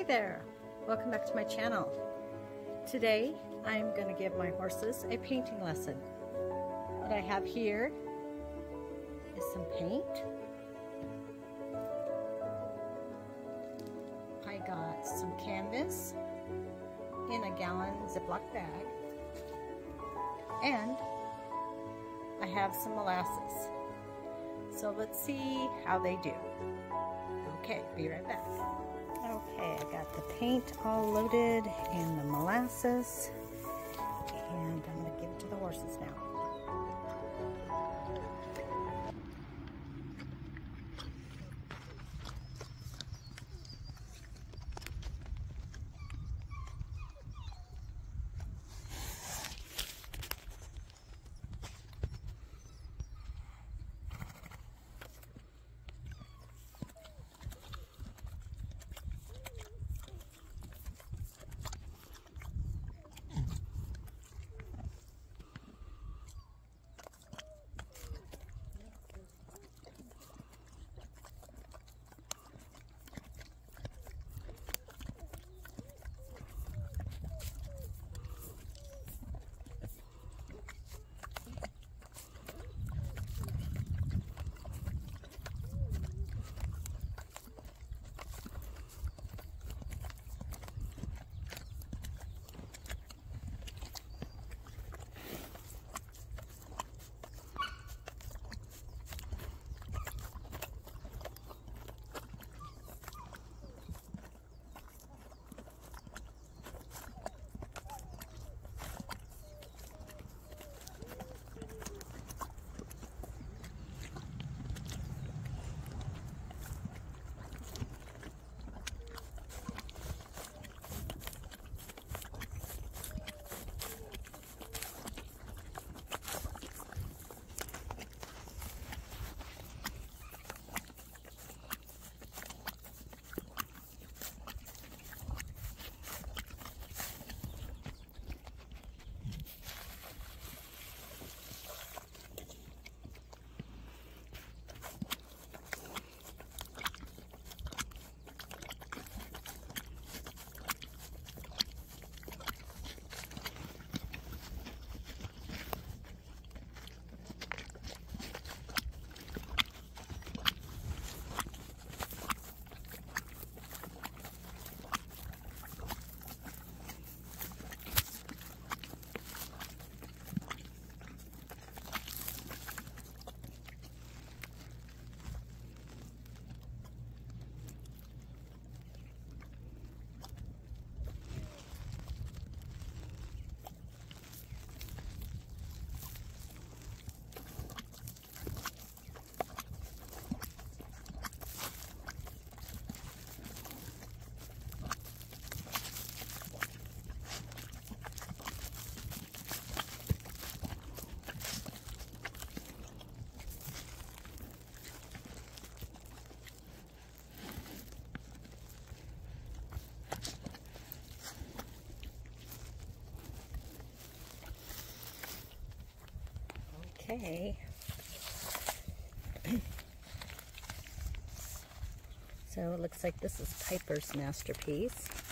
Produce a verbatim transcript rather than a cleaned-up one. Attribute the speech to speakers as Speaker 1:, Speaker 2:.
Speaker 1: there, welcome back to my channel. Today I'm going to give my horses a painting lesson. What I have here is some paint. I got some canvas in a gallon Ziploc bag, and I have some molasses. So let's see how they do. Okay, be right back. Okay, I got the paint all loaded and the molasses, and I'm going to give it to the horses now. Okay. So it looks like this is Piper's masterpiece.